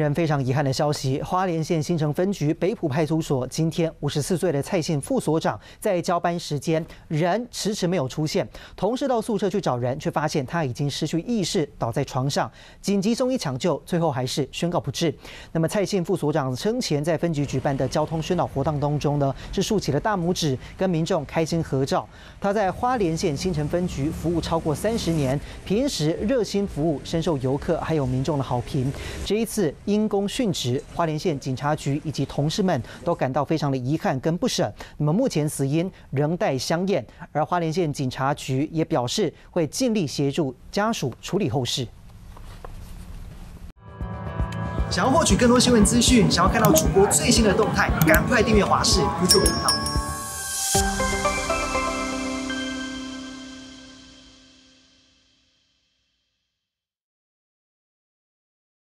人非常遗憾的消息，花莲县新城分局北埔派出所今天54岁的蔡姓副所长在交班时间人迟迟没有出现，同事到宿舍去找人，却发现他已经失去意识，倒在床上，紧急送医抢救，最后还是宣告不治。那么蔡姓副所长生前在分局举办的交通宣导活动当中呢，是竖起了大拇指，跟民众开心合照。他在花莲县新城分局服务超过30年，平时热心服务，深受游客还有民众的好评。这一次因公殉职，花莲县警察局以及同事们都感到非常的遗憾跟不舍。那么目前死因仍待相验，而花莲县警察局也表示会尽力协助家属处理后事。想要获取更多新闻资讯，想要看到主播最新的动态，赶快订阅华视YouTube频道。